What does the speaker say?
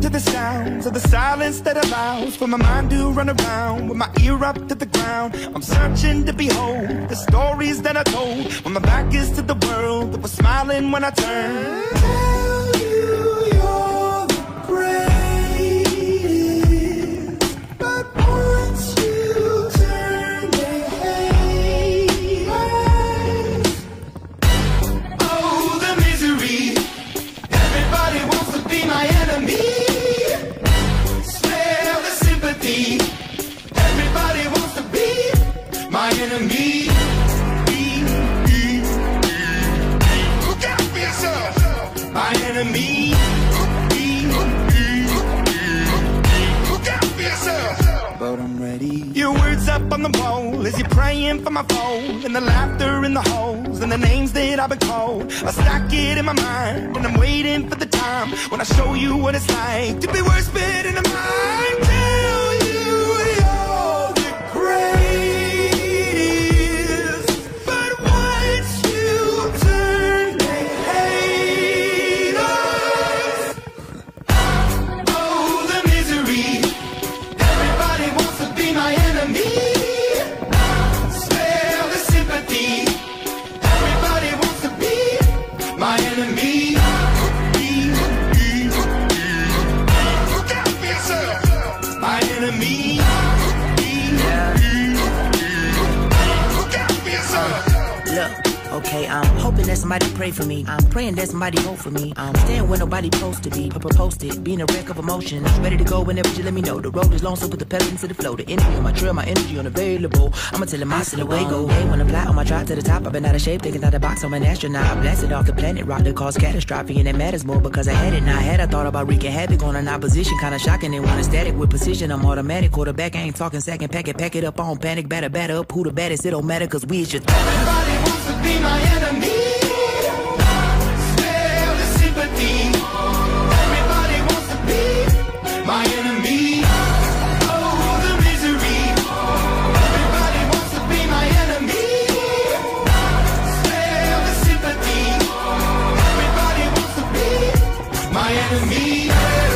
to the sounds of the silence that allows for my mind to run around with my ear up to the ground. I'm searching to behold the stories that I told when my back is to the world that was smiling when I turned. Tell you you're the greatest, but once you turn, they hate us. Oh, the misery. Everybody wants to be my enemy. Smell the sympathy. Everybody wants to be my enemy. Look out for yourself. My enemy. Look out for yourself. But I'm ready. Your words up on the wall as you're praying for my phone, and the laughter in the holes and the names that I've been called. I stack it in my mind and I'm waiting for the time when I show you what it's like to be worse fit in the mind. Tell you you're the greatest, but once you turn, they hate us. Oh, the misery. Everybody wants to be my enemy. Spare the sympathy. Everybody wants to be my enemy. Look out for yourself. My enemy. Look out for yourself. Look, okay, I'm hoping that somebody pray for me. I'm praying that somebody hope for me. I'm staying where nobody supposed to be, but posted, being a wreck of emotions. Ready to go whenever you let me know. The road is long, so put the pedal into the flow. The energy on my trail, my energy unavailable. I'ma tell him I still away go. Hey, when I fly on my drive to the top, I've been out of shape, taking out the box. I'm an astronaut. I blasted off the planet, rock that caused catastrophe, and it matters more because I had it. Now I had, I thought about wreaking havoc on an opposition, kinda shocking. They want a static with precision. I'm automatic, quarterback. I ain't talking second, pack it up on panic, batter up. Who the baddest? It don't matter, cause we is just. Everybody wants to be my enemy. Spare the sympathy. Everybody wants to be my enemy. Oh, the misery. Everybody wants to be my enemy. Spare the sympathy. Everybody wants to be my enemy.